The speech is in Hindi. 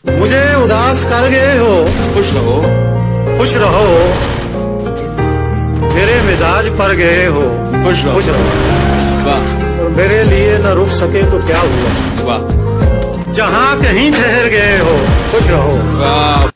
मुझे उदास कर गए हो, खुश रहो, खुश रहो। मेरे मिजाज पर गए हो, खुश रहो। खुश रहो। वाह और मेरे लिए न रुक सके तो क्या हुआ, वाह जहाँ कहीं ठहर गए हो, खुश रहो। वाह।